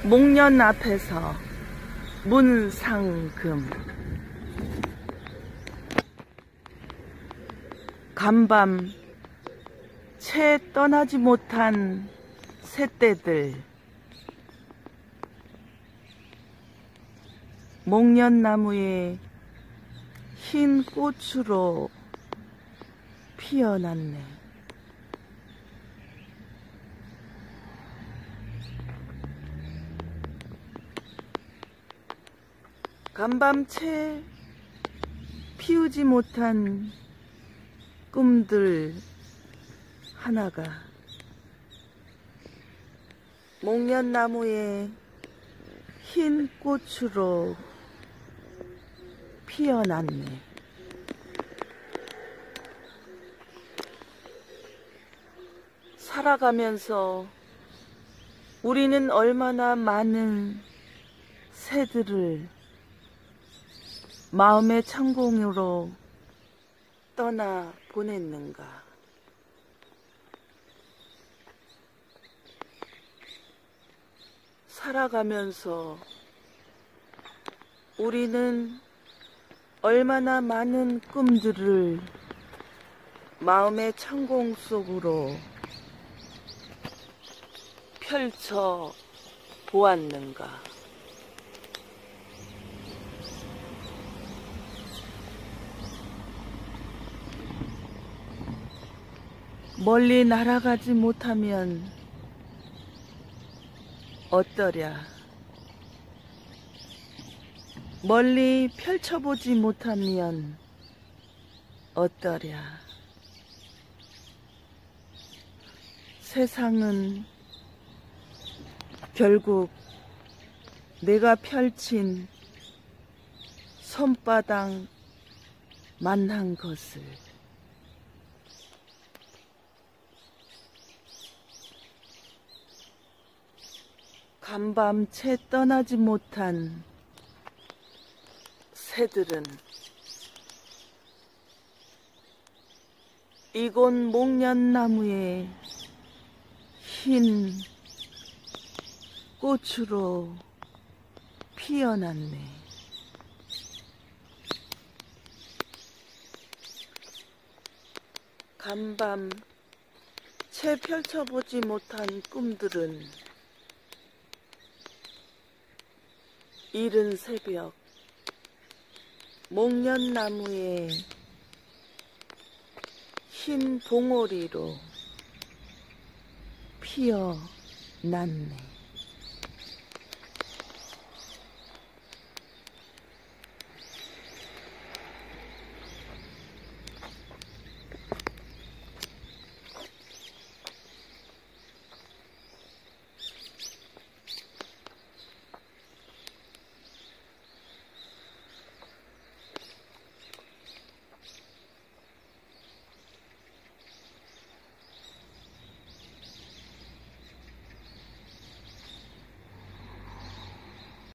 목련 앞에서 문상금. 간밤 채 떠나지 못한 새떼들. 목련나무에 흰 꽃으로 피어났네. 간밤 채 피우지 못한 꿈들 하나가 목련나무에 흰 꽃으로 피어났네. 살아가면서 우리는 얼마나 많은 새들을 마음의 천공으로 떠나 보냈는가. 살아가면서 우리는 얼마나 많은 꿈들을 마음의 천공 속으로 펼쳐 보았는가. 멀리 날아가지 못하면 어떠랴. 멀리 펼쳐보지 못하면 어떠랴. 세상은 결국 내가 펼친 손바닥만한 것을 간밤 채 떠나지 못한 새들은 이곳 목련나무에 흰 꽃으로 피어났네. 간밤 채 펼쳐보지 못한 꿈들은 이른 새벽 목련나무에 흰 봉오리로 피어났네.